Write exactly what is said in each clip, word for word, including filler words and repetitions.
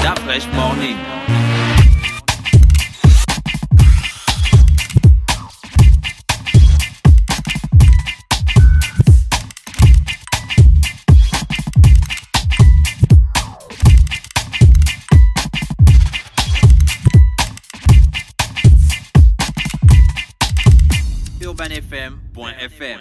Da Fresh Morning. urban f m point f m.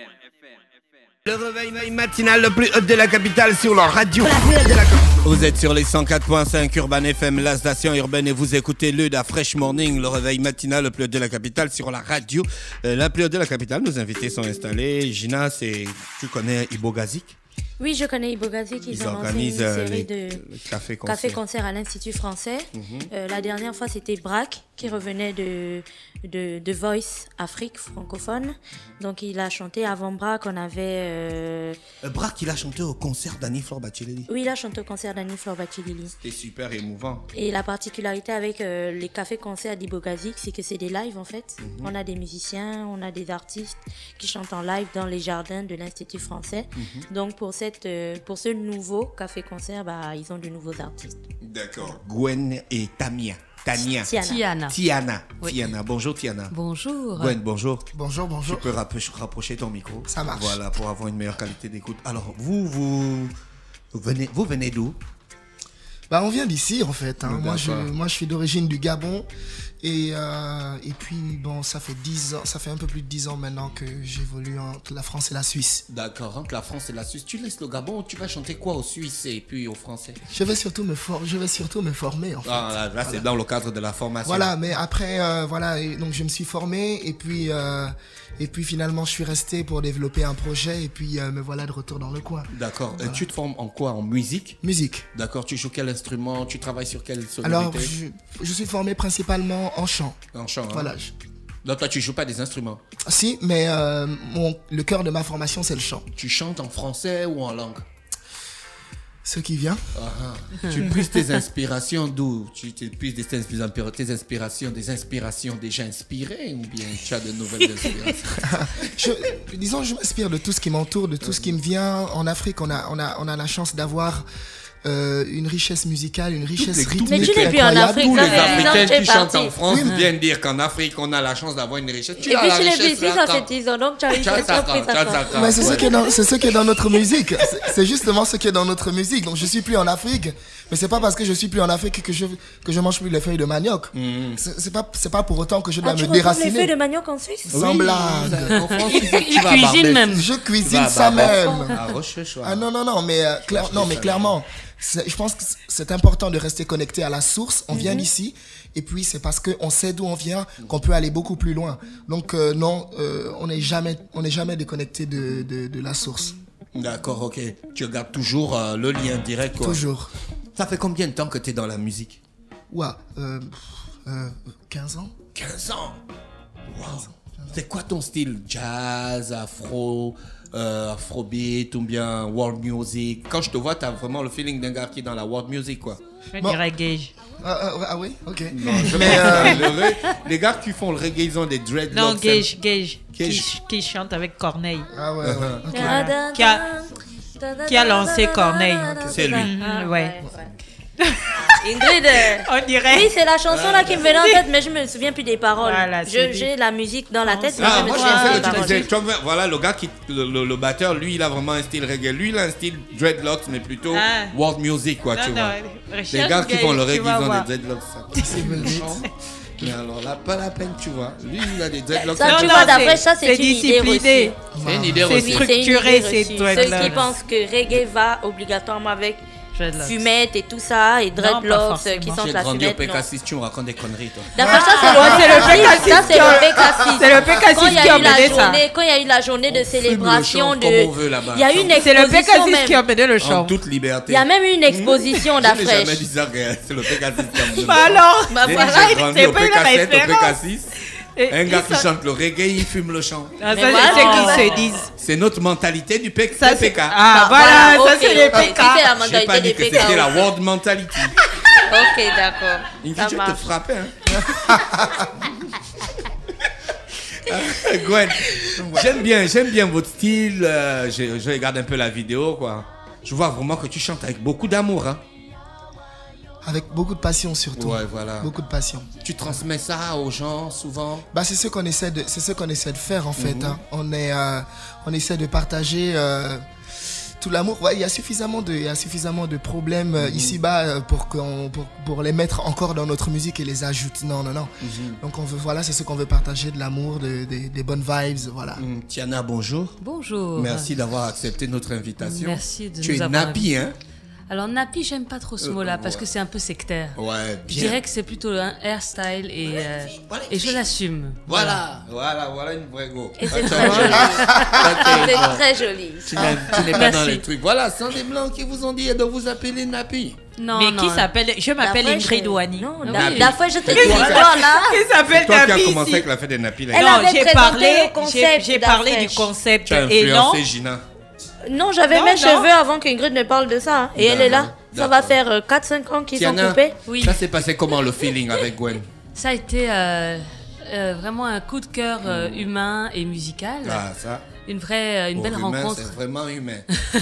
Le réveil matinal le plus haut de la capitale sur la radio. De la... Vous êtes sur les cent quatre point cinq Urban F M, la station urbaine, et vous écoutez le Da Fresh Morning, le réveil matinal le plus haut de la capitale sur la radio. Euh, la plus haute de la capitale, nos invités sont installés. Gina, c'est... tu connais Ibogazik? Oui, je connais Ibogazik. Ils, ils ont organisent une série les, de café-concert café -concert à l'Institut français. Mm-hmm. euh, la dernière fois, c'était Braque qui revenait de, de, de Voice Afrique francophone. Donc, il a chanté. Avant Braque, on avait... Euh... Braque, il a chanté au concert d'Annie-Flore Bachelet. Oui, il a chanté au concert d'Annie-Flore Bachelet. C'était super émouvant. Et la particularité avec euh, les cafés-concerts d'Ibogazik, c'est que c'est des lives, en fait. Mm-hmm. On a des musiciens, on a des artistes qui chantent en live dans les jardins de l'Institut français. Mm-hmm. Donc, pour cette euh, pour ce nouveau café-concert, bah, ils ont de nouveaux artistes. D'accord. Gwen et Tamia. Tania. Tiana. Tiana. Tiana. Oui. Tiana. Bonjour Tiana. Bonjour. Gwen, bonjour. Bonjour, bonjour. Tu peux rapprocher ton micro. Ça marche. Voilà, pour avoir une meilleure qualité d'écoute. Alors, vous, vous, vous venez, vous venez d'où? Bah, on vient d'ici, en fait. Hein. Moi, je, moi, je suis d'origine du Gabon. Et, euh, et puis, bon, ça fait dix ans, ça fait un peu plus de dix ans maintenant que j'évolue entre la France et la Suisse. D'accord, entre la France et la Suisse. Tu laisses le Gabon, tu vas chanter quoi aux Suisses et puis aux Français? Je vais surtout me, for- je vais surtout me former, en fait. Ah, là, là voilà. C'est dans le cadre de la formation. Voilà, mais après, euh, voilà, et donc je me suis formé et puis, euh, et puis finalement, je suis resté pour développer un projet et puis euh, me voilà de retour dans le coin. D'accord. Voilà. Et tu te formes en quoi? En musique? Musique. D'accord. Tu joues quel instrument? Tu travailles sur quelle sonorité? Alors, je, je suis formé principalement en chant. En chant, hein. Voilà. Je... Donc toi, tu joues pas des instruments? Si, mais euh, mon, le cœur de ma formation, c'est le chant. Tu chantes en français ou en langue? Ce qui vient. Uh-huh. Tu puisses tes inspirations d'où? Tu, tu puisses tes, tes inspirations, des inspirations déjà inspirées ou bien tu as de nouvelles inspirations? je, disons, je m'inspire de tout ce qui m'entoure, de tout ce qui me vient. En Afrique, on a, on a, on a la chance d'avoir euh, une richesse musicale, une richesse les, rythmique. Mais tu n'es plus en Afrique. Tous ça les Africains qui chantent en France oui, viennent dire qu'en Afrique, on a la chance d'avoir une richesse. Tu et as puis la tu n'es richesse plus ici, ça fait dix ans, donc tu as eu cette surprise à toi. Mais c'est ce qui est dans, c'est ce qui est dans notre musique. C'est, c'est justement ce qui est dans notre musique. Donc je suis plus en Afrique, mais c'est pas parce que je suis plus en Afrique que je que je mange plus les feuilles de manioc. Mm. C'est, c'est pas c'est pas pour autant que je dois ah, me tu déraciner. les feuilles de manioc en Suisse? Sans oui, blague. En France, tu, tu il cuisine même. Je cuisine ça même. Ah, Roche, ah non non non, mais euh, clair, non mais clairement. C'est, je pense que c'est important de rester connecté à la source. On mm-hmm. vient d'ici. Et puis, c'est parce qu'on sait d'où on vient qu'on peut aller beaucoup plus loin. Donc, euh, non, euh, on n'est jamais, on n'est jamais déconnecté de, de, de la source. D'accord, ok. Tu regardes toujours euh, le lien direct, quoi. Toujours. Ça fait combien de temps que tu es dans la musique? Ouais, euh, euh, quinze ans. quinze ans? Wow. C'est quoi ton style? Jazz, afro, euh, afrobeat ou bien world music? Quand je te vois, tu as vraiment le feeling d'un gars qui est dans la world music, quoi. Je bon. dirais reggae. Ah, ah, ah oui, ok. Non, je mais euh... le ré... les gars qui font le reggae, ils ont des dreadlocks. Non, Gage, Gage, Gage. Qui, qui chante avec Corneille. Ah ouais, ouais. Okay. Voilà. Qui, a, qui a lancé Corneille. Okay. C'est lui. Mmh, ouais. Ingrid, on dirait. Oui, c'est la chanson là qui me venait en tête, mais je me souviens plus des paroles. Voilà, je, j'ai la musique dans la tête. Ah, mais moi je je pensais pas que tu disais, tu vois, voilà, le gars qui, le, le, le batteur, lui, il a vraiment un style reggae. Lui, il a un style dreadlocks, mais plutôt ah. world music, quoi, non, tu non, vois. Les gars qui font le reggae, ils ont voir. des dreadlocks. C'est mais alors là, pas la peine, tu vois. Lui, il a des dreadlocks. Ça, tu vois, d'après ça, c'est, c'est une idée reçue. C'est une idée reçue. C'est structuré, c'est dreadlocks. Ceux qui pensent que reggae va obligatoirement avec fumette et tout ça, et dreadlocks qui sentent la fumette. J'ai grandi au P K six, tu me racontes des conneries, toi. D'après ça, c'est le P K six. Ça, c'est le P K six. C'est le P K six qui a mené ça. Quand il y a eu la journée de célébration de... Il y a eu une exposition. C'est le P K six qui a mené le chant. En toute liberté. Il y a même eu une exposition d'Afresh. Je n'ai jamais dit ça, c'est le P K six qui a mené le chant. Bah alors, j'ai grandi au P K sept, au P K six. Et un gars qui chante le reggae, il fume le chant. Ah, ça, c'est voilà. Ce qu'ils se disent. C'est notre mentalité du P K. Ça, P K. Ah, ah, voilà, voilà, ça okay, c'est les okay. P K. J'ai pas dit que P K, c'était la world mentality. Ok, d'accord. Il dit que te frapper, hein. Gwen, j'aime bien, j'aime bien votre style. Euh, je, je regarde un peu la vidéo, quoi. Je vois vraiment que tu chantes avec beaucoup d'amour, hein. Avec beaucoup de passion surtout. Ouais, voilà. Beaucoup de passion. Tu transmets ça aux gens souvent? Bah, c'est ce qu'on essaie de, c'est ce qu'on essaie de faire en fait. Mm-hmm. Hein. On est, euh, on essaie de partager euh, tout l'amour. Ouais, il y a suffisamment de, il y a suffisamment de problèmes euh, mm-hmm. ici-bas euh, pour qu'on, pour, pour les mettre encore dans notre musique et les ajouter. Non, non, non. Mm-hmm. Donc on veut, voilà, c'est ce qu'on veut partager, de l'amour, de, de, des bonnes vibes, voilà. Mm. Tiana, bonjour. Bonjour. Merci d'avoir accepté notre invitation. Merci de tu nous es avoir nappy, hein? Alors nappy, j'aime pas trop ce mot-là euh, parce ouais. que c'est un peu sectaire. Ouais, bien. Je dirais que c'est plutôt un hairstyle et, voilà, euh, voilà, et je l'assume. Voilà, voilà, voilà une vraie go. Et c'est très joli. C'est très joli. Tu n'es, tu n'es pas dans les trucs. Voilà, ce sont des blancs qui vous ont dit de vous appeler nappy. Non, mais non. qui s'appelle? Je m'appelle Ingrid Ouani. Non, Oui. la, la fois je te dis l'histoire là. Qui s'appelle Toi qui as Nappy commencé ici. avec la fête des nappies. Elle Non, avait j'ai présenté parlé, le j'ai, concept j'ai parlé du d'Afresh. concept Tu as et non. influencé Gina. Non, j'avais Non, mes non. cheveux avant qu'Ingrid ne parle de ça. hein. Et elle est là. Ça va D'accord. faire euh, quatre cinq ans qu'ils sont Tiana, coupés. Oui. ça s'est passé comment le feeling avec Gwen? Ça a été euh, euh, vraiment un coup de cœur euh, humain et musical. Ah, ça. Une vraie, euh, une Pour belle humain, rencontre. c'est vraiment humain.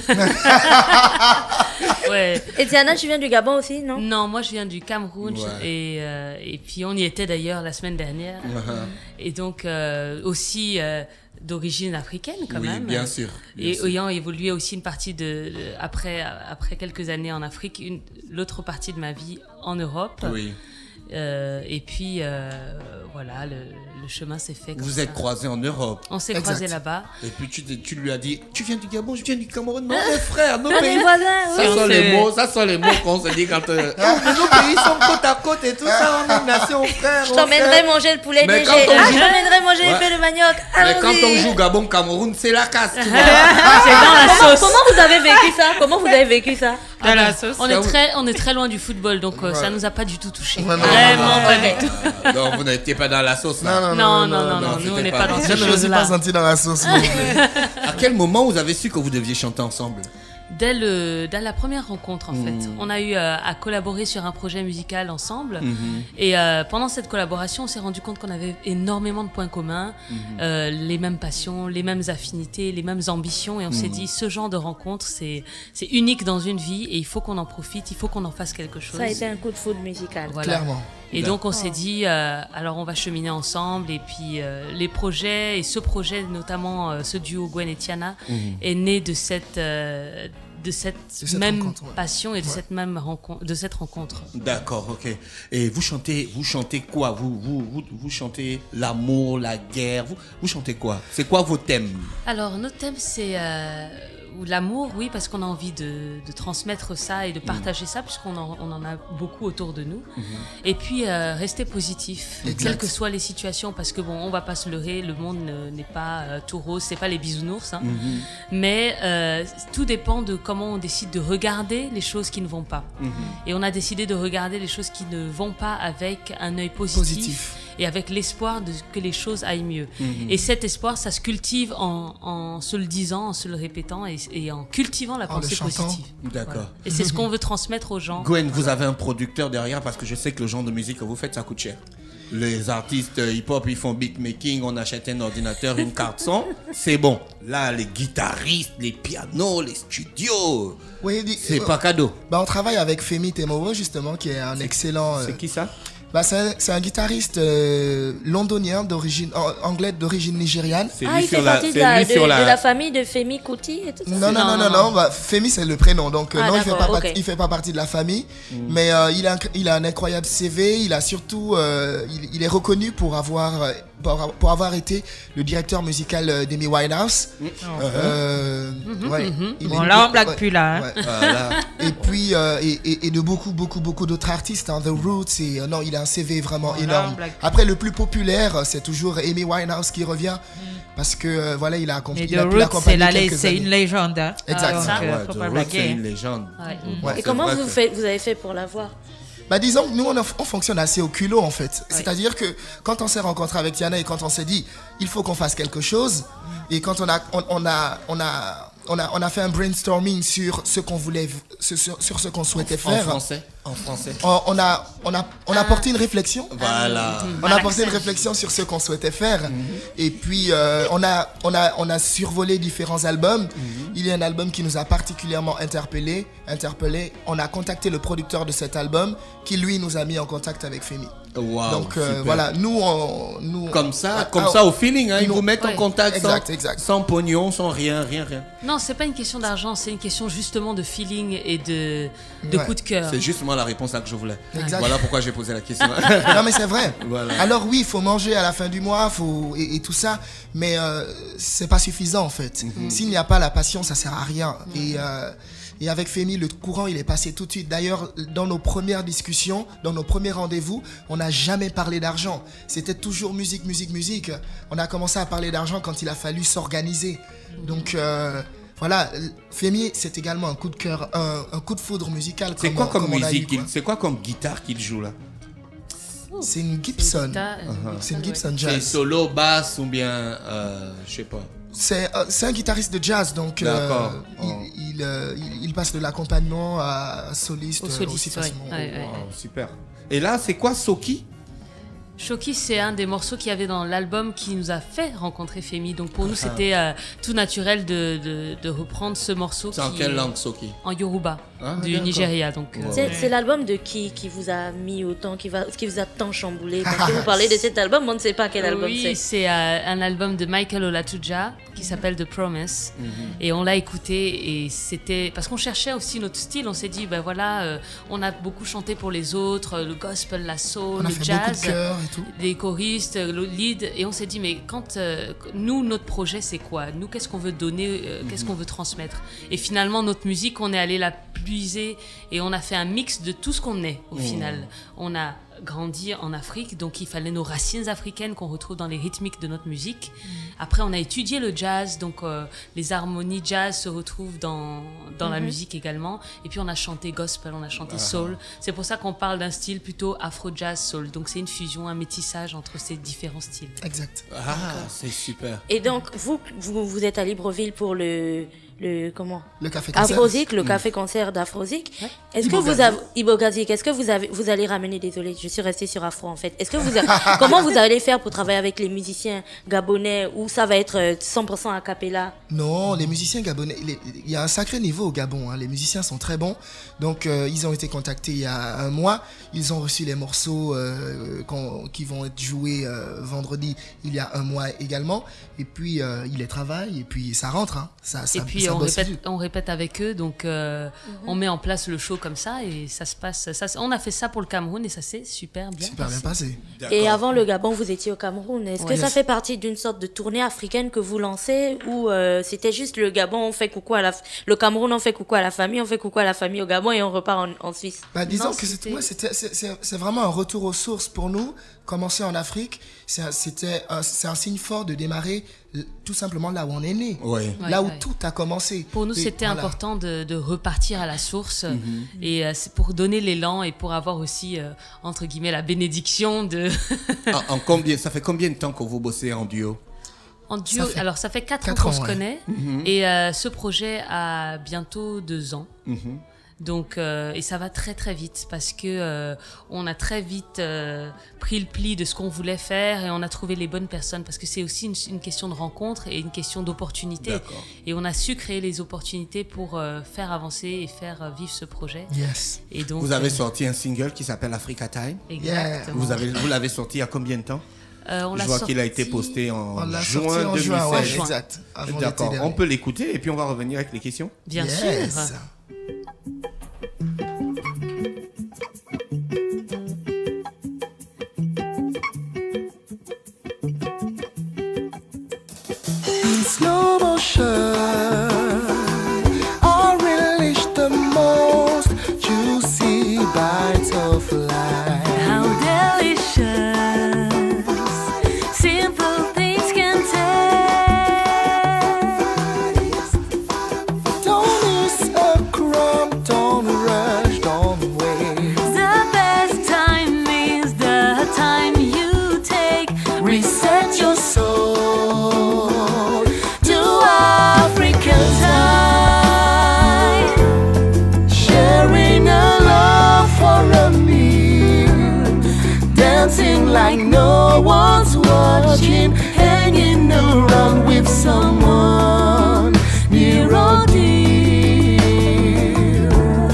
Ouais. Et Tiana, tu viens du Gabon aussi, non? Non, moi je viens du Cameroun Ouais. et, euh, et puis on y était d'ailleurs la semaine dernière. Uh-huh. Et donc euh, aussi euh, d'origine africaine quand Oui, même. bien sûr. bien Et sûr. ayant évolué aussi une partie de, de- après après quelques années en Afrique, une, l'autre partie de ma vie en Europe. Oui. Euh, et puis euh, voilà, le, le chemin s'est fait. Comme Vous ça. êtes croisés en Europe. On s'est Exact. croisés là-bas. Et puis tu, te- tu lui as dit, tu viens du Gabon, je viens du Cameroun. Non, mes frères, nos Ah, pays. des voisins, Ça oui. sont On les se- mots, ça sont les mots qu'on se dit quand euh, mais nos pays sont côte à côte et tout ça, on est une nation, frère. Je t'emmènerai manger le poulet Mais D G. quand on Ah, joue- je t'emmènerai manger Ouais. les feuilles de manioc. Mais quand on Allons-y. joue Gabon-Cameroun, c'est la casse. Tu vois. C'est dans la Comment, sauce. comment vous avez vécu ça? Comment vous avez vécu ça? Dans la sauce. On est très, on est très loin du football, donc euh, ça nous a pas du tout touché. Ouais, non, Vraiment non, pas non. du tout. Ah, donc vous n'étiez pas dans la sauce là. Non, non, Non, non, non, non, non, non, nous on c'était n'est pas- pas dans Je ces ne me suis pas choses-là. senti dans la sauce. non plus. À quel moment vous avez su que vous deviez chanter ensemble? Dès, le, dès la première rencontre, en fait, Mhm. on a eu euh, à collaborer sur un projet musical ensemble. Mhm. Et euh, pendant cette collaboration, on s'est rendu compte qu'on avait énormément de points communs, Mhm. euh, les mêmes passions, les mêmes affinités, les mêmes ambitions. Et on s'est Mhm. dit, ce genre de rencontre, c'est c'est unique dans une vie et il faut qu'on en profite, il faut qu'on en fasse quelque chose. Ça a été un coup de foudre musical. Voilà. Clairement. Et donc on s'est dit, euh, alors on va cheminer ensemble. Et puis euh, les projets, et ce projet, notamment euh, ce duo Gwen et Tiana, Mhm. est né de cette, euh, de cette, De cette même rencontre, ouais. passion et de Ouais. cette même rencontre, de cette rencontre. D'accord, ok. Et vous chantez, vous chantez quoi? Vous, vous, vous, vous chantez l'amour, la guerre. Vous, vous chantez quoi? C'est quoi vos thèmes? Alors notre thème c'est euh, ou l'amour, oui, parce qu'on a envie de, de transmettre ça et de partager ça, puisqu'on en, on en a beaucoup autour de nous. Et puis euh, rester positif, Exact. quelles que soient les situations, parce que bon, on va pas se leurrer, le monde ne- n'est pas euh, tout rose, c'est pas les bisounours, hein. Mais euh, tout dépend de comment on décide de regarder les choses qui ne vont pas. Et on a décidé de regarder les choses qui ne vont pas avec un œil positif, Positif. et avec l'espoir de que les choses aillent mieux. Et cet espoir, ça se cultive en, en se le disant, en se le répétant et, et en cultivant la En le pensée chantant. positive. D'accord. Voilà. Et c'est ce qu'on veut transmettre aux gens. Gwen, vous avez un producteur derrière parce que je sais que le genre de musique que vous faites, ça coûte cher. Les artistes euh, hip-hop, ils font beatmaking, on achète un ordinateur, une carte son, c'est bon. Là, les guitaristes, les pianos, les studios, Oui, dis- c'est euh, pas cadeau. Bah, on travaille avec Femi Temoro, justement, qui est un excellent. euh, C'est qui ça? bah, c'est un, c'est un guitariste euh, londonien d'origine an- anglais d'origine nigériane. C'est Ah, lui il fait sur la, partie de c'est la, lui de, sur de la- la famille de Femi Kuti et tout ça. Non, non, non, Non, non, non. non. Bah, Femi, c'est le prénom, donc euh, Ah, non, il fait d'accord, pas, ok. partie- il fait pas partie de la famille. Mais euh, il, a un, il a un incroyable C V. Il a surtout, euh, il, il est reconnu pour avoir, euh, pour, pour avoir été le directeur musical euh, d'Amy Winehouse. Euh, ouais, il Bon, est- là, on blague ouais, plus, là, hein. ouais. Voilà. Et puis, euh, et, et, et de beaucoup, beaucoup, beaucoup d'autres artistes, hein, The Roots, et euh, non, il a un C V vraiment Voilà, énorme. on blague. Après, le plus populaire, euh, c'est toujours Amy Winehouse qui revient, parce que euh, voilà, il a accompli, Mais il a The pu Roots, l'accompagner c'est la- quelques c'est une années. légende. Hein. Exact. Donc, Ah, euh, Ouais, faut The pas Rock, blaguer. c'est hein. une légende. Ouais. Ouais. Et C'est comment vrai vous, que- faites, vous avez fait pour la voir? Bah disons que nous on, on fonctionne assez au culot en fait. C'est-à-dire que quand on s'est rencontré avec Tiana et quand on s'est dit il faut qu'on fasse quelque chose et quand on a on, on a on a on a on a fait un brainstorming sur ce qu'on voulait sur, sur ce qu'on souhaitait En faire. français? En français. On, on a, on a, on a ah. porté une réflexion. Voilà. On a porté une réflexion sur ce qu'on souhaitait faire. Mm-hmm. Et puis, euh, on, a, on, a, on a survolé différents albums. Mm-hmm. Il y a un album qui nous a particulièrement interpellé, interpellé. On a contacté le producteur de cet album qui, lui, nous a mis en contact avec Femi. Wow, donc euh, voilà, nous, on, nous comme ça, ah, comme ah, ça au feeling, hein, ils nous, vous mettent ouais. en contact exact, sans, exact. sans pognon, sans rien, rien, rien. Non, c'est pas une question d'argent, c'est une question justement de feeling et de, de ouais. coup de cœur. C'est justement la réponse là que je voulais. Exact. Voilà pourquoi j'ai posé la question. Non mais c'est vrai. Voilà. Alors oui, il faut manger à la fin du mois, faut et, et tout ça, mais euh, c'est pas suffisant en fait. Mm-hmm. S'il n'y a pas la passion, ça sert à rien. Mm-hmm. Et euh, Et avec Femi, le courant, il est passé tout de suite. D'ailleurs, dans nos premières discussions, dans nos premiers rendez-vous, on n'a jamais parlé d'argent. C'était toujours musique, musique, musique. On a commencé à parler d'argent quand il a fallu s'organiser. Donc, euh, voilà, Femi, c'est également un coup de cœur, un, un coup de foudre musical. C'est quoi comme, comme musique eu, C'est quoi comme guitare qu'il joue là? C'est une Gibson. C'est une, uh-huh. une Gibson Jazz. C'est solo, basse ou bien, euh, je sais pas. C'est euh, un guitariste de jazz, donc euh, oh. il, il, euh, il, il passe de l'accompagnement à, à soliste, soliste aussi facilement. Ouais, ouais, wow, ouais. Super. Et là, c'est quoi Soki? Shoki, c'est un des morceaux qu'il y avait dans l'album qui nous a fait rencontrer Femi. Donc pour nous, c'était euh, tout naturel de, de, de reprendre ce morceau. C'est en quelle langue, Soki? En Yoruba, ah, du Nigeria. Donc, euh... C'est, c'est l'album de qui qui vous a mis autant, qui, va, qui vous a tant chamboulé? Parce que vous parlez de cet album, on ne sait pas quel album oui, c'est. Oui, c'est euh, un album de Michael Olatuja qui s'appelle The Promise. Mm-hmm. Et on l'a écouté et c'était... Parce qu'on cherchait aussi notre style. On s'est dit, ben voilà, euh, on a beaucoup chanté pour les autres, le gospel, la soul, on a le fait jazz. Beaucoup de cœur et tout. Les choristes, le lead, et on s'est dit mais quand euh, nous notre projet c'est quoi? Nous qu'est-ce qu'on veut donner, euh, mm-hmm. qu'est-ce qu'on veut transmettre? Et finalement notre musique on est allé la puiser et on a fait un mix de tout ce qu'on est au mm. final. On a grandi en Afrique, donc il fallait nos racines africaines qu'on retrouve dans les rythmiques de notre musique. Mm. Après, on a étudié le jazz, donc euh, les harmonies jazz se retrouvent dans, dans mm-hmm. la musique également. Et puis, on a chanté gospel, on a chanté ah. soul. C'est pour ça qu'on parle d'un style plutôt afro-jazz-soul. Donc, c'est une fusion, un métissage entre ces différents styles. Exact. Ah, c'est super. Et donc, vous, vous, vous êtes à Libreville pour le... Le, comment le café concert. Afrosique, le mmh. café concert d'Afrosique. Ouais. Est-ce que vous avez Ibogazik, est-ce que vous avez vous allez ramener désolé, je suis restée sur Afro en fait. Est-ce que vous avez, comment vous allez faire pour travailler avec les musiciens gabonais ou ça va être cent pour cent a cappella? Non, les musiciens gabonais, il y a un sacré niveau au Gabon, hein. Les musiciens sont très bons. Donc euh, ils ont été contactés il y a un mois, ils ont reçu les morceaux euh, qui vont être joués euh, vendredi, il y a un mois également et puis euh, ils les travaillent et puis ça rentre hein. Ça ça et puis, on répète, on répète avec eux, donc euh, mm-hmm. on met en place le show comme ça et ça se passe. Ça, on a fait ça pour le Cameroun et ça s'est super bien super passé. bien passé. D'accord. Et avant le Gabon, vous étiez au Cameroun. Est-ce ouais, que ça fait partie d'une sorte de tournée africaine que vous lancez ou euh, c'était juste le Gabon, on fait coucou à la, le Cameroun, on fait coucou à la famille, on fait coucou à la famille au Gabon et on repart en, en Suisse? Bah, disons non, que c'était, ouais, c'était, c'est, c'est, c'est vraiment un retour aux sources pour nous. Commencer en Afrique, c'est un, c'était un, c'est un signe fort de démarrer tout simplement là où on est né, ouais. là ouais, où ouais. tout a commencé. Pour nous, et c'était voilà. important de, de repartir à la source mm-hmm. et euh, c'est pour donner l'élan et pour avoir aussi, euh, entre guillemets, la bénédiction de... en, en combien, ça fait combien de temps que vous bossez en duo? En duo, ça alors ça fait quatre ans qu'on ans, se ouais. connaît mm-hmm. et euh, ce projet a bientôt deux ans. Mm-hmm. Donc, euh, et ça va très très vite parce que euh, on a très vite euh, pris le pli de ce qu'on voulait faire et on a trouvé les bonnes personnes parce que c'est aussi une, une question de rencontre et une question d'opportunité. D'accord. Et on a su créer les opportunités pour euh, faire avancer et faire euh, vivre ce projet. Yes. Et donc, vous avez euh, sorti un single qui s'appelle Africa Time. Exactement. Vous avez, vous l'avez sorti il y a combien de temps? Euh, on Je l'a vois sorti... qu'il a été posté en on l'a juin sorti en deux mille seize. Juin, ouais, exact. Avant D'accord. On peut l'écouter et puis on va revenir avec les questions. Bien yes. sûr. Slow motion, I relish the most juicy bites of life. How delicious, simple things can taste. Don't miss a someone near or dear,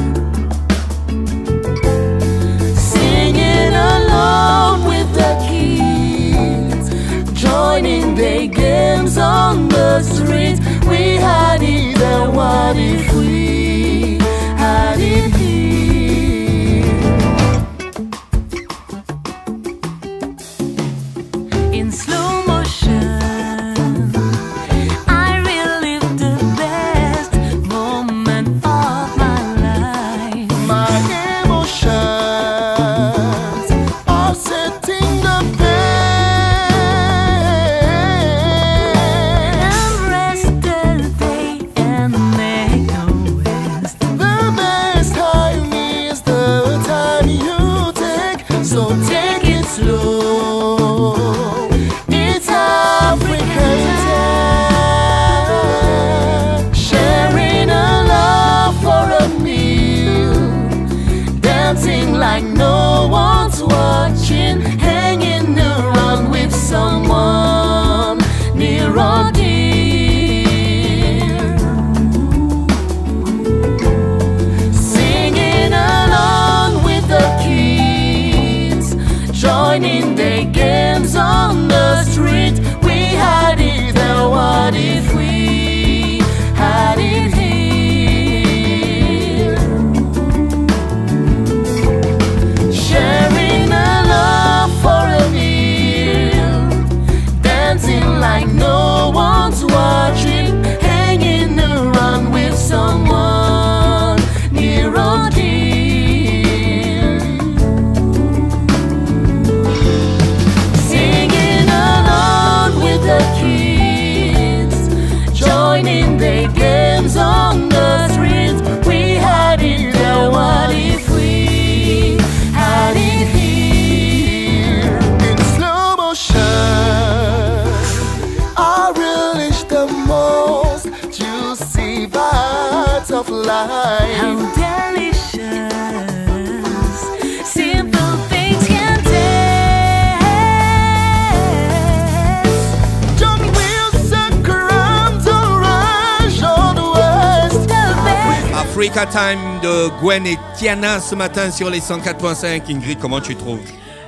singing along with the kids, joining their games on the street. We had it, and what if we had it here? In slow motion, I relived the best moment of my life. My emotions are setting the pace. I'm rested day and make a waste. The best time is the time you take, so take it slow. It's African time, sharing a love for a meal, dancing like no one's watching, hanging around with someone near or dear, singing along with the kids, joining their games on the street. We had it, and what if we had it here? Sharing a love for a meal, dancing like no one's watching, hanging around with someone near or dear, singing along with the kids, joining their games on the streets. We had it, and what if we had it here? In slow motion, I relish the most juicy bites of life. How delicious simple things can taste. John Wilson Crams Orange on the West. The best. Africa Time de Gwen et Tiana ce matin sur les cent quatre point cinq. Ingrid, comment tu trouves?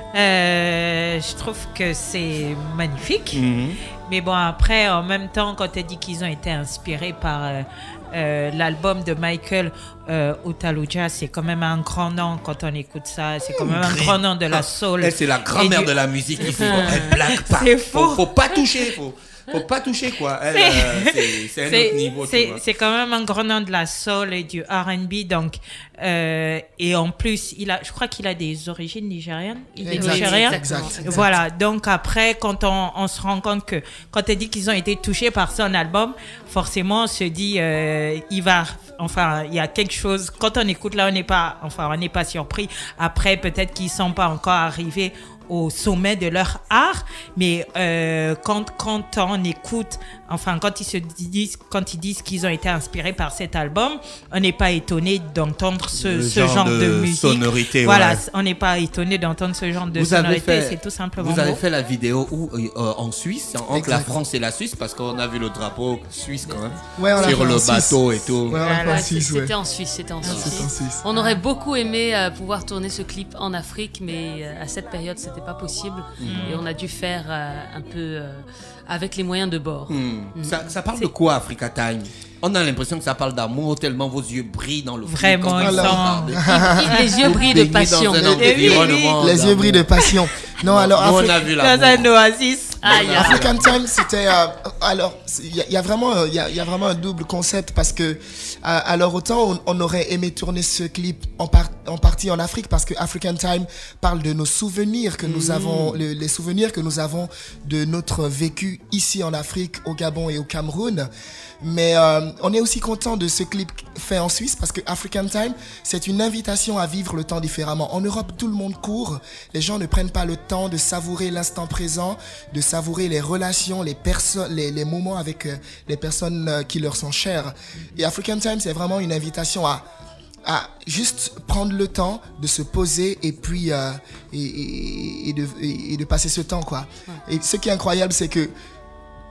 Euh, je trouve que c'est magnifique. Mhm. Mais bon, après, en même temps, quand tu dit qu'ils ont été inspirés par euh, euh, l'album de Michael euh, Otaluja, c'est quand même un grand nom quand on écoute ça. C'est quand même un grand nom de la soul. Eh, c'est la grand-mère du... de la musique. Il faut, elle blague pas. C'est faut, fou. faut pas toucher. Faut, faut pas toucher quoi. Elle, C'est- euh, c'est c'est un autre niveau. tu C'est vois. c'est quand même un grand nom de la soul et du R and B. Donc, euh, et en plus, il a, je crois qu'il a des origines nigériennes. Il est Exact, nigérien. exact, exact. Voilà. Donc après, quand on, on se rend compte que quand tu dis qu'ils ont été touchés par son album, forcément, on se dit, euh, il va, enfin, il y a quelque chose. Quand on écoute là, on n'est pas, enfin, on n'est pas surpris. Après, peut-être qu'ils sont pas encore arrivés au sommet de leur art, mais euh, quand, quand on écoute, enfin quand ils se disent, quand ils disent qu'ils ont été inspirés par cet album, on n'est pas étonné d'entendre ce, Le ce genre genre, de de, musique. sonorité, Voilà, ouais. on n'est pas étonné d'entendre ce genre de Vous avez sonorité, fait- c'est tout simplement Vous avez beau. fait la vidéo où, euh, en Suisse, entre Exact. la France et la Suisse, parce qu'on a vu le drapeau suisse quand même, Ouais, on l'a sur fait le en Suisse. bateau et tout. Ouais, on l'a fait en Voilà, Suisse, ouais. c'était en Suisse, c'était en Ah, Suisse. c'est en Suisse. On aurait beaucoup aimé euh, pouvoir tourner ce clip en Afrique, mais euh, à cette période, c'était pas possible. Et on a dû faire euh, un peu euh, avec les moyens de bord. Hmm. Ça, ça parle C'est- de quoi Africa Time? On a l'impression que ça parle d'amour, tellement vos yeux brillent dans le clip. Vraiment, Quand ils vous sont- parlez. Il- les yeux brillent de Baignez passion. dans un Eh oui, environnement Les yeux d'amour. brillent de passion. Non, alors, Nous, on Afri- a vu la Dans un oasis. Aïe, aïe. African Time, c'était. euh, alors, il y, a- il y a vraiment, euh, il y, a, il y a vraiment un double concept parce que, euh, alors autant on, on aurait aimé tourner ce clip en, par- en partie en Afrique parce que African Time parle de nos souvenirs que nous avons, le- les souvenirs que nous avons de notre vécu ici en Afrique, au Gabon et au Cameroun. Mais euh, on est aussi content de ce clip fait en Suisse parce que African Time, c'est une invitation à vivre le temps différemment. En Europe, tout le monde court. Les gens ne prennent pas le temps de savourer l'instant présent, de savourer les relations, les personnes, les, les moments avec euh, les personnes euh, qui leur sont chères. Et African Time, c'est vraiment une invitation à à juste prendre le temps de se poser et puis euh, et, et, et de, et, et de passer ce temps quoi. Et ce qui est incroyable, c'est que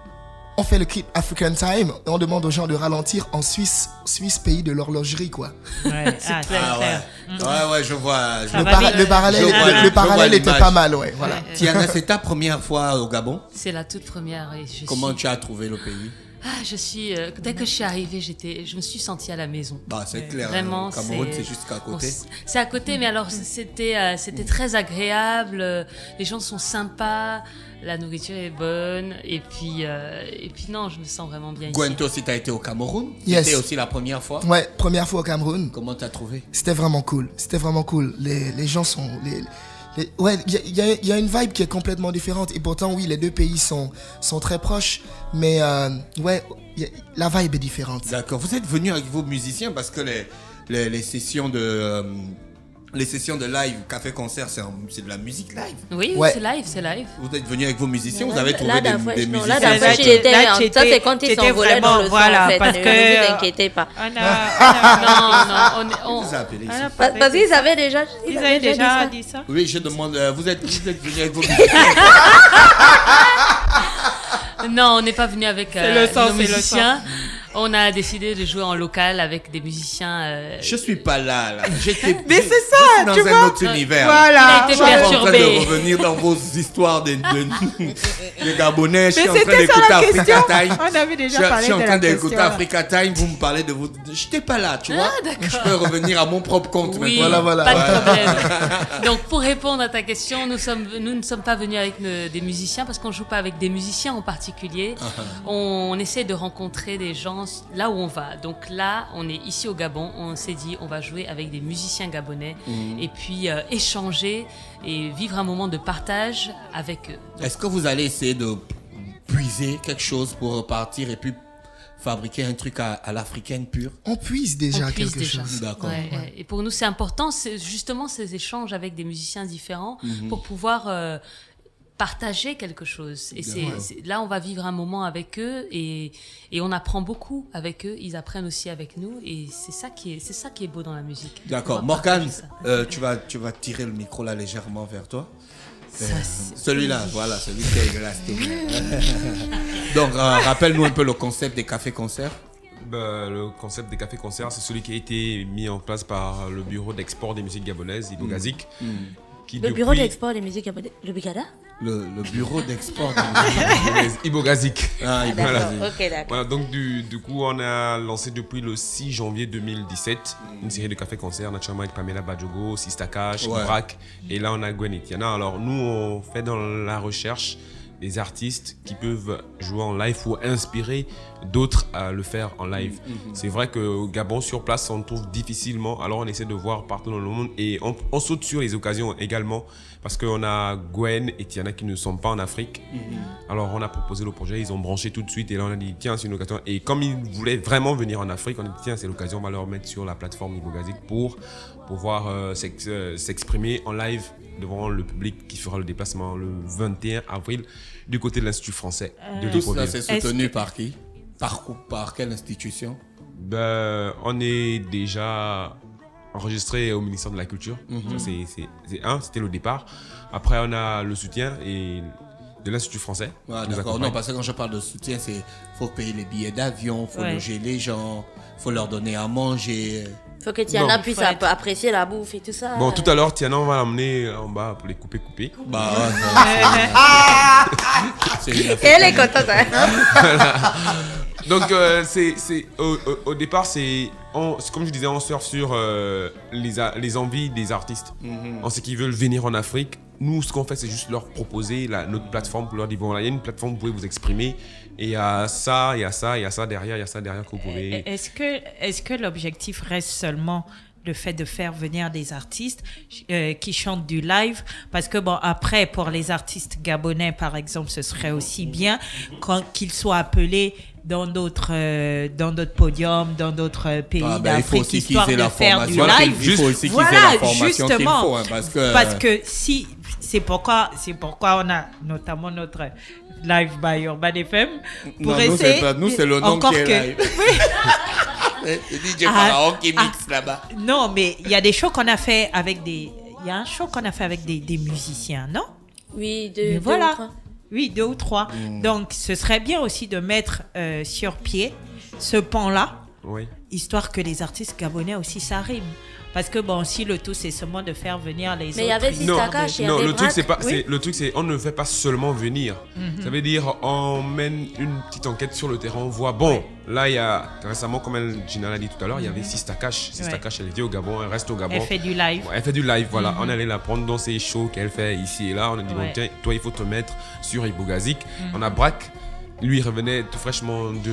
on fait le clip African Time et on demande aux gens de ralentir en Suisse, Suisse pays de l'horlogerie, quoi. Ouais, ah, clair, ah, clair. ouais. Mm. ouais, ouais, je vois. Je le, vois. para- le parallèle, vois, le, le parallèle était pas mal, ouais. Voilà. Ouais. Tiana, c'est ta première fois au Gabon? C'est la toute première. Et je Comment suis... tu as trouvé le pays? Ah, je suis. Euh, dès que je suis arrivée, j'étais, je me suis sentie à la maison. Bah, c'est clair. Vraiment, hein. Cameroun, c'est, c'est juste à côté. on, c'est à côté, mais alors c'était, euh, c'était très agréable. euh, Les gens sont sympas, la nourriture est bonne, et puis, euh, et puis non, je me sens vraiment bien Gwen, ici. toi aussi, tu as été au Cameroun? Yes. C'était aussi la première fois? Ouais, première fois au Cameroun. Comment tu as trouvé? C'était vraiment cool. C'était vraiment cool. Les, les gens sont. Les, les, ouais, il y, y, y a une vibe qui est complètement différente. Et pourtant, oui, les deux pays sont, sont très proches. Mais euh, ouais, y a, la vibe est différente. D'accord. Vous êtes venu avec vos musiciens parce que les, les, les sessions de. Euh, les sessions de live, café-concert, c'est, un, c'est de la musique live. Oui, Ouais. c'est live, c'est live. Vous êtes venu avec vos musiciens, Là, vous avez là, trouvé là, des, d'affaire- des non, musiciens. là, d'affaire, Là, il tu- était là, en- tu ça, étais- c'est quand tu ils étais s'envolaient dans le vraiment- son, voilà, en fait. parce Ne, que- ne vous inquiétez pas. On a, on a- Non, non, on, on, Vous appelez on ici. a Pa- parlé Parce de qu'ils ça. avaient déjà, Ils avaient avaient déjà dit dit ça. Oui, je demande, euh, vous êtes, vous êtes venu avec vos musiciens. non, on n'est pas venu avec C'est euh, le sens, nos c'est le musiciens. On a décidé de jouer en local avec des musiciens. Euh, Je suis pas là, là. J'étais, Mais je- c'est ça, je suis dans tu un vois. autre univers. Voilà. Il a été Je suis en train perturbé. de revenir dans vos histoires de, de, de Gabonais. Je suis Mais en train c'était ça d'écouter la Africa question. Time. On avait Je, déjà je parlé suis en de train la d'écouter question. Africa Time. Vous me parlez de vous. J'étais pas là, tu vois. Ah, d'accord. Je peux revenir à mon propre compte Oui, maintenant. Voilà, voilà. pas de Ouais. problème. Donc, pour répondre à ta question, nous, sommes, nous ne sommes pas venus avec ne- des musiciens parce qu'on ne joue pas avec des musiciens en particulier. On, on essaie de rencontrer des gens là où on va. Donc là, on est ici au Gabon. On s'est dit, on va jouer avec des musiciens gabonais et puis euh, échanger et vivre un moment de partage avec eux. Donc, Est-ce que vous allez essayer de puiser quelque chose pour repartir et puis fabriquer un truc à, à l'africaine pure? On puise déjà on puise quelque déjà. chose. D'accord. Ouais, ouais. Et pour nous, c'est important, c'est justement ces échanges avec des musiciens différents pour pouvoir euh, partager quelque chose. Et c'est, c'est- là, on va vivre un moment avec eux et, et on apprend beaucoup avec eux. Ils apprennent aussi avec nous et c'est ça qui est, c'est ça qui est beau dans la musique. D'accord. Pouvoir Morgane, partager ça. euh, tu, vas, tu vas tirer le micro là légèrement vers toi. Ça, Euh, c'est- Celui-là, voilà, celui qui est resté. Donc, euh, rappelle-nous un peu le concept des cafés-concerts. Bah, le concept des cafés-concerts, c'est celui qui a été mis en place par le bureau d'export des musiques gabonaises, Ibogazik. Qui Le depuis- bureau d'export des musiques gabonaises. Le Bigada? Le, le bureau d'export. des musiques. gabonaises, Ibogazik. Ah, il D'accord, Voilà. ok, d'accord. Voilà, donc du, du coup, on a lancé depuis le six janvier deux mille dix-sept une série de cafés-concerts, naturellement avec Pamela Badjogo, Sista Cash, Ouais. Ibrak, et là on a Gwen et Tiana. Alors nous, on fait dans la recherche des artistes qui peuvent jouer en live ou inspirer d'autres à le faire en live. C'est vrai qu'au Gabon, sur place, on trouve difficilement, alors on essaie de voir partout dans le monde et on, on saute sur les occasions également parce qu'on a Gwen et Tiana qui ne sont pas en Afrique. Alors on a proposé le projet, ils ont branché tout de suite et là on a dit tiens c'est une occasion. Et comme ils voulaient vraiment venir en Afrique, on a dit tiens c'est l'occasion, on va leur mettre sur la plateforme Ibogazik pour pouvoir euh, s'ex- euh, s'exprimer en live devant le public qui fera le déplacement le vingt et un avril du côté de l'Institut français de Tout ça, Libreville. c'est soutenu par qui? Par, par quelle institution? Ben, on est déjà enregistré au ministère de la Culture. Ça, c'est, c'est, c'est un, c'était le départ. Après, on a le soutien et de l'Institut français. Ah, qui nous d'accord. accompagne. Non, parce que quand je parle de soutien, c'est faut payer les billets d'avion, faut Ouais. loger les gens, faut leur donner à manger. Faut que Tiana Non, puisse faut être- app- apprécier la bouffe et tout ça. Bon, tout à l'heure, Tiana, on va l'emmener en bas pour les couper, couper. Bah ouais, ça, c'est, c'est une affaire. Elle est contente, hein? Donc, euh, c'est, c'est, au, au- au départ, c'est, on, c'est comme je disais, on surfe sur euh, les, a- les envies des artistes. En ce qu'ils veulent venir en Afrique. Nous, ce qu'on fait, c'est juste leur proposer la, notre plateforme pour leur dire bon, là, il y a une plateforme, vous pouvez vous exprimer. Et il y a ça, il y a ça, il y a ça derrière, il y a ça derrière que vous pouvez. Est-ce que, est-ce que l'objectif reste seulement le fait de faire venir des artistes euh, qui chantent du live? Parce que bon, après, pour les artistes gabonais, par exemple, ce serait aussi bien quand, qu'ils soient appelés dans d'autres, euh, dans d'autres podiums, dans d'autres euh, pays Ah, ben, il faut d'Afrique, aussi qu'ils histoire aient de la faire du formation. live. Il faut aussi qu'ils Voilà, aient la formation qu'il justement. faut, hein, parce que- Parce que si, c'est pourquoi, c'est pourquoi on a notamment notre Live by Urban F M pour Non, nous, essayer. c'est pas- nous, c'est le nom encore qui est que, live. Le D J Ah, Pharaon qui ah. mixe là-bas. Non, mais il y a des shows qu'on a fait avec des. Il y a un show qu'on a fait avec des, des musiciens, non? Oui, de. Mais deux voilà. ou trois. Oui, deux ou trois. Mmh. Donc, ce serait bien aussi de mettre euh, sur pied ce pan-là, oui. histoire que les artistes gabonais aussi s'arriment. Parce que bon, si le tout c'est seulement de faire venir les mais autres. Mais il y avait Sistakash, il y non, avait le truc c'est pas, oui. c'est, le truc c'est, on ne fait pas seulement venir. Mm-hmm. Ça veut dire, on mène une petite enquête sur le terrain, on voit. Bon, ouais. là il y a récemment, comme Gina l'a dit tout à l'heure, mm-hmm. il y avait Sistakash. Sistakash, ouais. elle était au Gabon, elle reste au Gabon. Elle fait du live. Ouais, elle fait du live, voilà. Mm-hmm. On allait la prendre dans ses shows qu'elle fait ici et là. On a dit, ouais. bon, tiens, toi il faut te mettre sur Ibogazik. Mm-hmm. On a Braque, lui il revenait tout fraîchement de.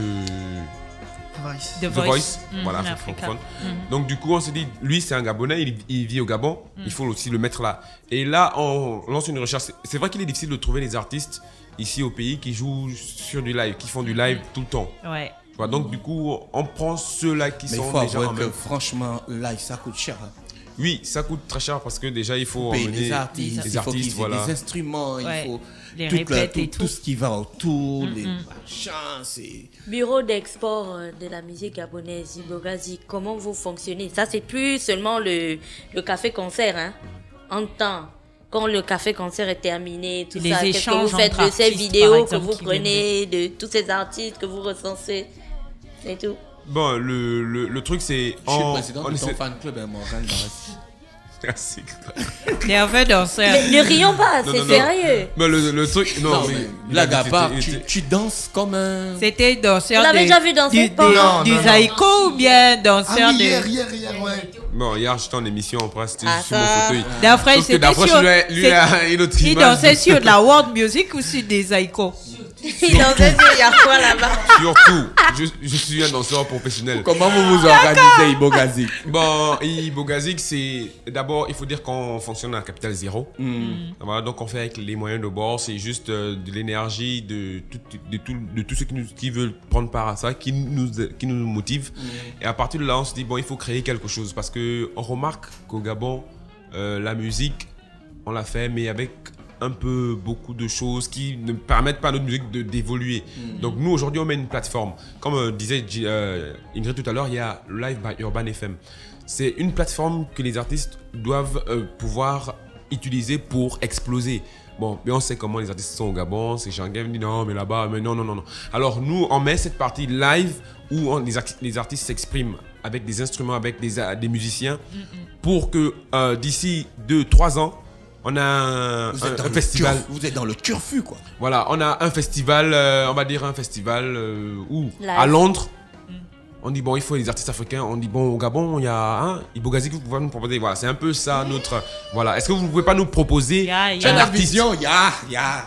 Voice. The, The Voice, Voice. Mmh, voilà, francophone. Mmh. Donc du coup, on s'est dit, lui, c'est un Gabonais, il, il vit au Gabon, mmh. il faut aussi le mettre là. Et là, on lance une recherche. C'est vrai qu'il est difficile de trouver des artistes ici au pays qui jouent sur du live, qui font du live mmh. tout le temps. Ouais. Voilà, donc du coup, on prend ceux-là qui Mais sont faut déjà en que, franchement, live, ça coûte cher. Hein. Oui, ça coûte très cher parce que déjà il faut payer emmener les artistes, les il faut artistes, voilà. des instruments, ouais. il faut les toute la, tout, et tout. tout ce qui va autour, mm-hmm. les machins, c'est... Bureau d'export de la musique gabonaise, Ibogazik, comment vous fonctionnez? Ça, c'est plus seulement le, le café-concert, hein, en temps. Quand le café-concert est terminé, tout les ça, qu'est-ce que vous faites de ces vidéos exemple, que vous prenez, de tous ces artistes que vous recensez et tout? Bon, le, le, le truc c'est... Je suis président de ton fan club, hein, Morgan Barres. Merci. Nerveux danseur. Ne rions pas, c'est sérieux. Mais le, le truc... Non, non mais... mais blague à part, tu, tu danses comme un... C'était danseur Vous l'avez déjà vu danser du, non, du, du Zaïko ou bien danseur ah, de... hier, hier, hier, ouais. Bon, hier, j'étais en émission, en presse, c'était ah, sur mon fauteuil. D'après, c'était sur... Lui, a une autre il dansait sur de la world music ou sur des Zaïko? Il dansait sur il y a quoi là-bas? Surtout, je, je suis un danseur professionnel. Comment vous vous organisez, Ibogazik? Bon, Ibogazik, c'est... D'abord, il faut dire qu'on fonctionne à Capital Zéro. Mm. Voilà, donc on fait avec les moyens de bord. C'est juste euh, de l'énergie, de tout, de tout, de tout ceux qui, nous, qui veulent prendre part à ça, qui nous, qui nous motive. Mm. Et à partir de là, on se dit, bon, il faut créer quelque chose. Parce qu'on remarque qu'au Gabon, euh, la musique, on l'a fait, mais avec... un peu beaucoup de choses qui ne permettent pas à notre musique de, d'évoluer. Mmh. Donc nous aujourd'hui on met une plateforme. Comme euh, disait euh, Ingrid tout à l'heure, il y a Live by Urban F M. C'est une plateforme que les artistes doivent euh, pouvoir utiliser pour exploser. Bon, mais on sait comment les artistes sont au Gabon, c'est Jean Gave dit non mais là-bas, mais non, non, non, non. Alors nous on met cette partie live où on, les, les artistes s'expriment avec des instruments, avec des, des musiciens mmh. pour que euh, d'ici deux trois ans, on a un, vous êtes un, un festival. Turf, vous êtes dans le turfu, quoi. Voilà, on a un festival, euh, on va dire un festival euh, où Live. À Londres. Mm. On dit bon, il faut les artistes africains. On dit bon, au Gabon, il y a un hein, Ibogazik, vous pouvez nous proposer. Voilà, c'est un peu ça notre. Voilà, est-ce que vous ne pouvez pas nous proposer yeah, yeah. un la artiste? vision, ya, ya.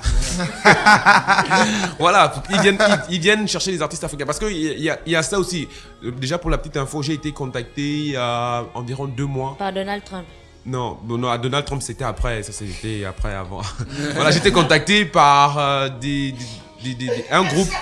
Voilà, ils viennent, ils, ils viennent chercher les artistes africains parce qu'il y, y, y a ça aussi. Déjà pour la petite info, j'ai été contacté il y a environ deux mois. Par Donald Trump. Non, non, à Donald Trump c'était après, ça c'était après avant. Voilà, j'étais contacté par euh, des, des, des, des, un groupe.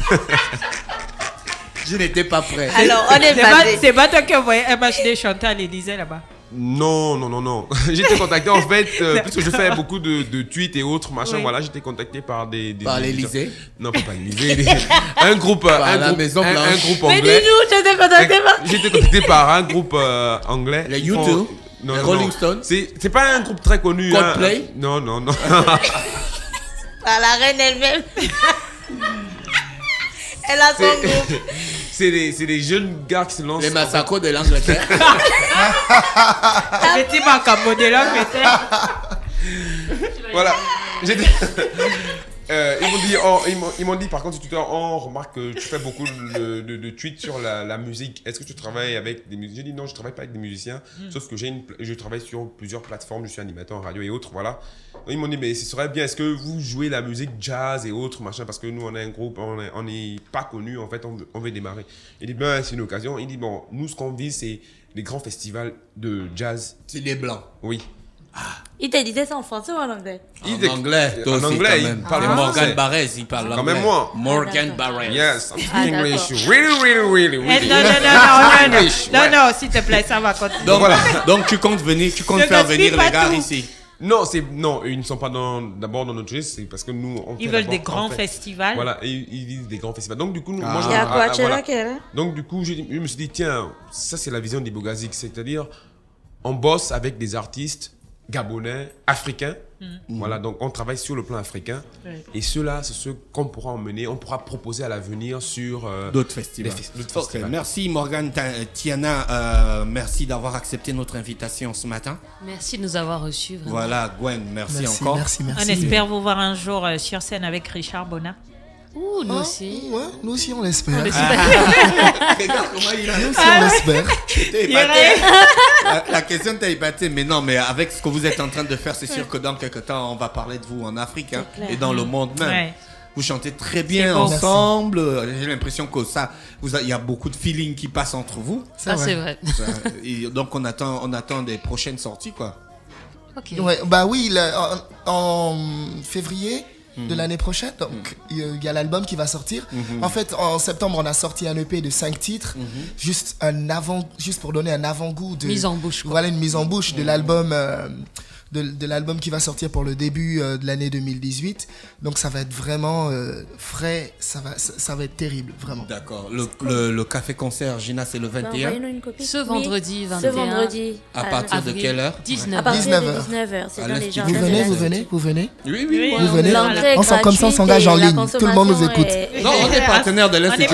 Je n'étais pas prêt. Alors on est basé. C'est pas toi qui envoyais un match de Chantal et disait là-bas. Non, non, non, non. J'étais contacté en fait, euh, puisque je fais beaucoup de, de tweets et autres, machin, oui. Voilà, j'étais contacté par des... des par des, l'Élysée? Non, pas par l'Élysée. Des, un groupe, par un, groupe Maison un, un groupe anglais. Mais dis-nous, j'étais contacté par... J'étais contacté par un groupe euh, anglais. Les U deux? Non, les non, Rolling non. Stones? C'est, c'est pas un groupe très connu. Coldplay? Hein. Non, non, non. Par la reine elle-même. Elle a son c'est, groupe. C'est des, c'est des jeunes gars qui se lancent. Les massacres de l'Angleterre. Petit macabo de l'Angleterre. Voilà. J'étais... Euh, ils m'ont dit, oh, ils, m'ont, ils m'ont dit par contre sur Twitter, oh, on remarque que tu fais beaucoup de, de, de tweets sur la, la musique. Est-ce que tu travailles avec des musiciens? J'ai dit non, je travaille pas avec des musiciens, mm. sauf que j'ai une, je travaille sur plusieurs plateformes, je suis animateur en radio et autres, voilà. Donc, ils m'ont dit mais ce serait bien, est-ce que vous jouez la musique jazz et autres machin, parce que nous on est un groupe, on est, on est pas connu en fait, on veut, on veut démarrer. Il dit ben c'est une occasion. Il dit bon, nous ce qu'on vise c'est les grands festivals de jazz. C'est les blancs. Oui. Ah. Il te disait ça en français ou en anglais? En il anglais, en aussi, anglais, il parle ah. Morgan Barres, il parle quand anglais. même moi. Morgan Barres. Yes, I'm speaking ah, English. Really, really, really, really. Non, non, non, non, non, non, non, s'il te plaît, ça va continuer. Donc voilà. Donc tu comptes venir, tu comptes faire venir les gars ici. Non, c'est non, ils ne sont pas dans, d'abord dans notre liste, c'est parce que nous on ils veulent des grands fait, festivals. Voilà, et ils visent des grands festivals. Donc du coup, ah. moi je Il y a quoi, ah, voilà. Là, donc du coup, je, je me suis dit tiens, ça c'est la vision d'Ibogazik, c'est-à-dire on bosse avec des artistes gabonais, africains. Mm. Voilà, donc on travaille sur le plan africain. Oui. Et ceux-là, c'est ceux qu'on pourra emmener, on pourra proposer à l'avenir sur euh, d'autres festivals. Fes- d'autres Okay. festivals. Merci Morgane Tiana, euh, merci d'avoir accepté notre invitation ce matin. Merci de nous avoir reçus. Vraiment. Voilà, Gwen, merci, Merci, encore. merci, merci. On espère vous voir un jour euh, sur scène avec Richard Bona. Ouh, nous Ah, aussi. Ouais, nous aussi on l'espère. On Nous l'espère. Regarde comment il a aussi on l'espère. T'es épaté. la, la question t'a épaté, mais non, mais avec ce que vous êtes en train de faire, c'est sûr que dans quelques temps, on va parler de vous en Afrique hein, clair. et dans le monde même. Ouais. Vous chantez très bien C'est beau. ensemble. J'ai l'impression que ça, vous a- il y a beaucoup de feeling qui passe entre vous. C'est Ah, vrai. c'est vrai. Ça, et donc on attend, on attend des prochaines sorties, quoi. Ok. Ouais, bah oui, le- en, en février de l'année prochaine, donc il y a l'album qui va sortir. En fait, en septembre, on a sorti un E P de cinq titres, juste un avant, juste pour donner un avant-goût de Mise en bouche, quoi. Voilà une mise en bouche de l'album. euh, de, de l'album qui va sortir pour le début euh, de l'année deux mille dix-huit. Donc ça va être vraiment euh, frais, ça va, ça, ça va être terrible, vraiment. D'accord. Le, le, le café-concert, Gina, c'est le Bah, vingt et un. envoyez-nous une copie. Ce Oui, vendredi Ce vingt et un. vendredi. À euh, partir de avril, quelle heure? à dix-neuf. partir dix-neuf de heures. dix-neuf heures. C'est À dans les l'Institut. jardins Vous de venez, la vous cité. venez, vous venez. Oui, oui, oui. Vous venez. L'entrée est On s'en- comme ça, on gratuite s'engage et en la ligne. Tout le monde nous consommation écoute. est- Non, on est partenaire de On est l'Institut.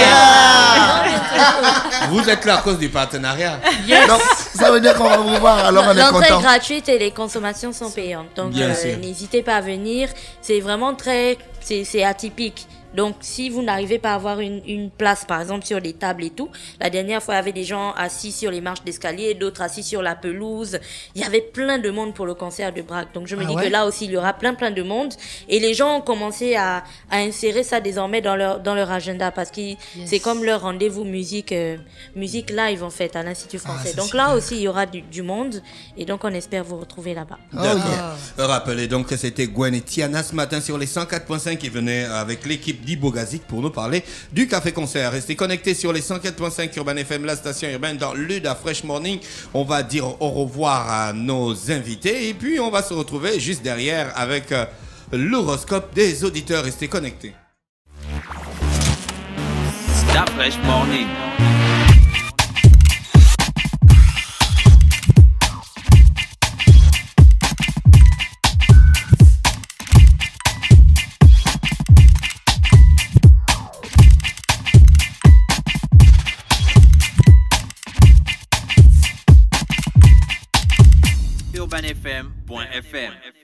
partenaire. Vous êtes là à cause du partenariat. Donc, ça veut dire qu'on va vous voir, alors on est L'entrée est content. gratuite et les consommations sont payantes. Donc, Bien euh, sûr. n'hésitez pas à venir. C'est vraiment très, c'est c'est atypique. Donc, si vous n'arrivez pas à avoir une, une place, par exemple, sur les tables et tout, la dernière fois, il y avait des gens assis sur les marches d'escalier, d'autres assis sur la pelouse. Il y avait plein de monde pour le concert de Braque. Donc, je me Ah dis ouais? que là aussi, il y aura plein, plein de monde. Et les gens ont commencé à, à insérer ça désormais dans leur, dans leur agenda parce que Yes. c'est comme leur rendez-vous musique, euh, musique live, en fait, à l'Institut français. c'est donc super. là aussi, il y aura du, du monde. Et donc, on espère vous retrouver là-bas. Oh, D'accord. yeah. Rappelez donc que c'était Gwen et Tiana ce matin sur les cent quatre point cinq qui venaient avec l'équipe d'Ibogazik pour nous parler du café-concert. Restez connectés sur les cent quatre point cinq Urban F M, la station urbaine dans l'Uda Fresh Morning. On va dire au revoir à nos invités et puis on va se retrouver juste derrière avec euh, l'horoscope des auditeurs. Restez connectés. La Fresh Morning. urban f m point f m